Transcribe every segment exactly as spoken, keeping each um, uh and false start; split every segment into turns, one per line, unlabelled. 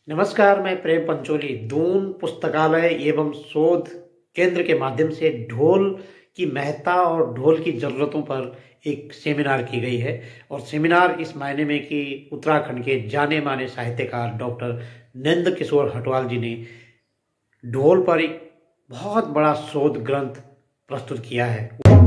नमस्कार, मैं प्रेम पंचोली दून पुस्तकालय एवं शोध केंद्र के माध्यम से ढोल की महत्ता और ढोल की ज़रूरतों पर एक सेमिनार की गई है। और सेमिनार इस मायने में कि उत्तराखंड के जाने माने साहित्यकार डॉक्टर नंद किशोर हटवाल जी ने ढोल पर एक बहुत बड़ा शोध ग्रंथ प्रस्तुत किया है।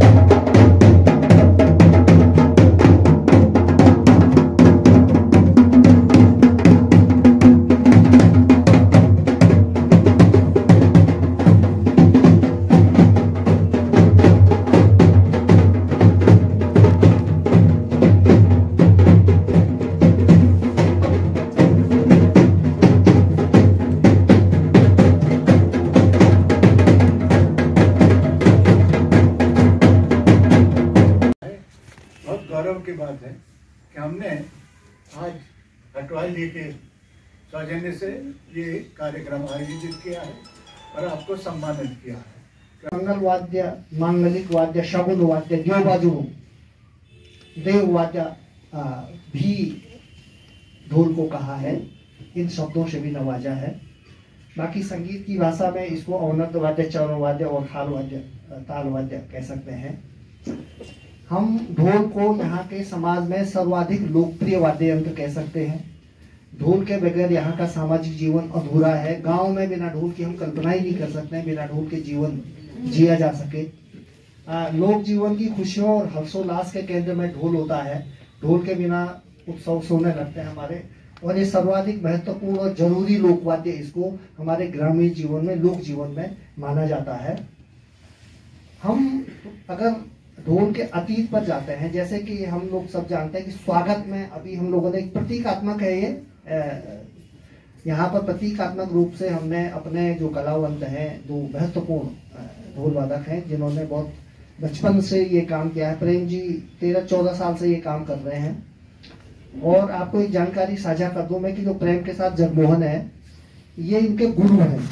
गौरव की बात है कि हमने आज हटवाल जी के सौजन्य से ये कार्यक्रम आयोजित किया है और आपको सम्मानित किया है।
मंगल वाद्य, मांगलिक वाद्य, शगुन वाद्य, देवबाजू, देव वाद्य भी ढोल को कहा है, इन शब्दों से भी नवाजा है। बाकी संगीत की भाषा में इसको अवनत वाद्य, चरण वाद्य और थाल वाद्य, ताल वाद्य कह सकते हैं। हम ढोल को यहाँ के समाज में सर्वाधिक लोकप्रिय वाद्य यंत्र कह सकते हैं। ढोल के बगैर यहाँ का सामाजिक जीवन अधूरा है। गांव में बिना ढोल की हम कल्पना ही नहीं कर सकते हैं, बिना ढोल के जीवन जिया जा सके। आ, लोक जीवन की खुशियों और हर्षोल्लास के केंद्र में ढोल होता है। ढोल के बिना उत्सव सोने लगते हैं हमारे, और ये सर्वाधिक महत्वपूर्ण और जरूरी लोकवाद्य इसको हमारे ग्रामीण जीवन में, लोक जीवन में माना जाता है। हम अगर ढोल के अतीत पर जाते हैं, जैसे कि हम लोग सब जानते हैं कि स्वागत में अभी हम लोगों ने एक प्रतीकात्मक है ये, यहाँ पर प्रतीकात्मक रूप से हमने अपने जो कलावंत हैं, जो महत्वपूर्ण ढोल वादक हैं, जिन्होंने बहुत बचपन से ये काम किया है। प्रेम जी तेरह चौदह साल से ये काम कर रहे हैं। और आपको एक जानकारी साझा कर दूं मैं कि जो प्रेम के साथ जगमोहन है, ये इनके गुरु हैं।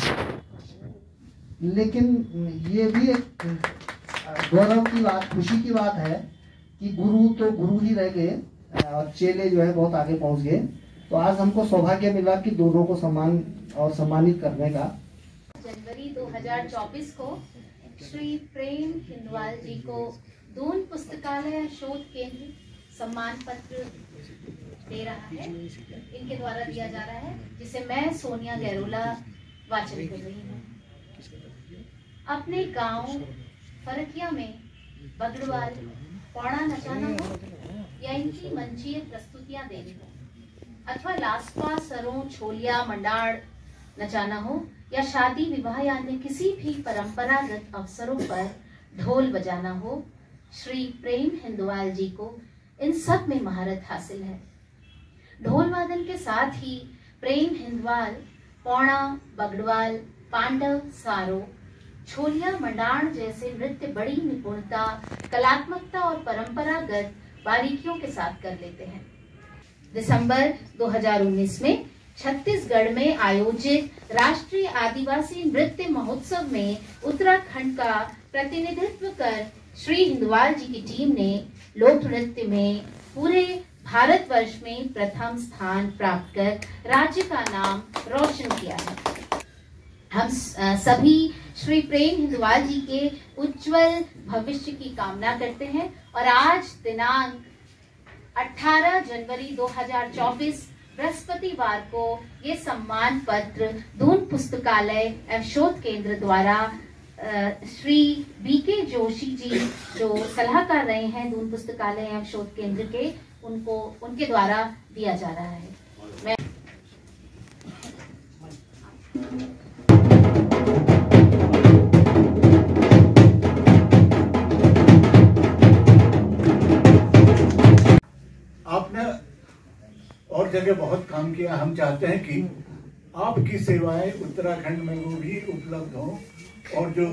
लेकिन ये भी एक गौरव की बात, खुशी की बात है कि गुरु तो गुरु ही रह गए और चेले जो है बहुत आगे पहुंच गए। तो आज हमको सौभाग्य मिला कि दोनों को सम्मान और सम्मानित करने का।
जनवरी दो हज़ार चौबीस को श्री प्रेम हिंदवाल जी को दून पुस्तकालय शोध केंद्र सम्मान पत्र दे रहा है, इनके द्वारा दिया जा रहा है, जिसे मैं सोनिया गैरोला वाचन कर रही हूँ। अपने गांव फरकिया में बगड़वाल पौड़ा नचाना हो या इनकी मंचीय प्रस्तुतियां देनी हो, अथवा लास्पा, सरों, छोलिया, मंडाड़ नचाना हो, या शादी विवाह या अन्य किसी भी परंपरागत अवसरों पर ढोल बजाना हो, श्री प्रेम हिंदवाल जी को इन सब में महारत हासिल है। ढोल वादन के साथ ही प्रेम हिंदवाल पौड़ा, बगड़वाल, पांडव, सारो, छोलिया, मंडाण जैसे नृत्य बड़ी निपुणता, कलात्मकता और परंपरागत बारीकियों के साथ कर लेते हैं। दिसंबर दो हज़ार उन्नीस में छत्तीसगढ़ में आयोजित राष्ट्रीय आदिवासी नृत्य महोत्सव में उत्तराखंड का प्रतिनिधित्व कर श्री हिंदवाल जी की टीम ने लोक नृत्य में पूरे भारतवर्ष में प्रथम स्थान प्राप्त कर राज्य का नाम रोशन किया है। हम सभी श्री प्रेम हिंदवाल जी के उज्जवल भविष्य की कामना करते हैं और आज दिनांक अठारह जनवरी दो हज़ार चौबीस बृहस्पतिवार को ये सम्मान पत्र दून पुस्तकालय एवं शोध केंद्र द्वारा श्री बी के जोशी जी, जो सलाहकार रहे हैं दून पुस्तकालय एवं शोध केंद्र के, उनको उनके द्वारा दिया जा रहा है। मैं
आपने और जगह बहुत काम किया। हम चाहते हैं कि आपकी सेवाएं उत्तराखंड में वो भी उपलब्ध हों, और जो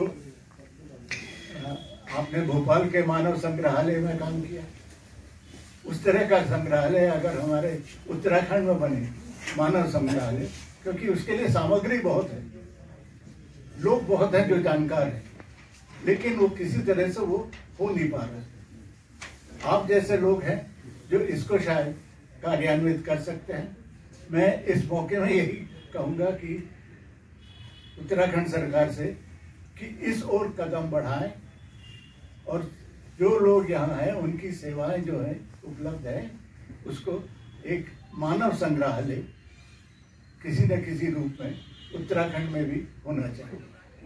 आपने भोपाल के मानव संग्रहालय में काम किया, उस तरह का संग्रहालय अगर हमारे उत्तराखंड में बने, मानव संग्रहालय, क्योंकि उसके लिए सामग्री बहुत है, लोग बहुत हैं जो जानकार हैं, लेकिन वो किसी तरह से वो हो नहीं पा रहे। आप जैसे लोग हैं जो इसको शायद कार्यान्वित कर सकते हैं। मैं इस मौके में यही कहूँगा कि उत्तराखंड सरकार से कि इस ओर कदम बढ़ाएं और जो लोग यहाँ हैं उनकी सेवाएं जो है उपलब्ध है उसको एक मानव संग्रहालय किसी न किसी रूप में उत्तराखंड में भी होना चाहिए।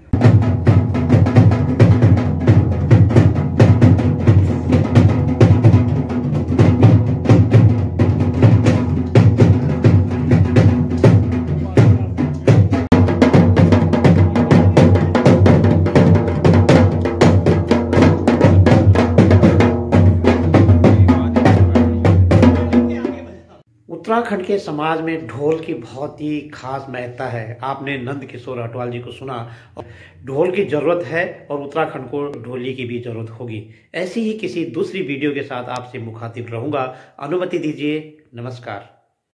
उत्तराखंड के समाज में ढोल की बहुत ही खास महत्ता है। आपने नंद किशोर अटवाल जी को सुना। ढोल की जरूरत है और उत्तराखंड को ढोली की भी जरूरत होगी। ऐसी ही किसी दूसरी वीडियो के साथ आपसे मुखातिब रहूंगा। अनुमति दीजिए। नमस्कार।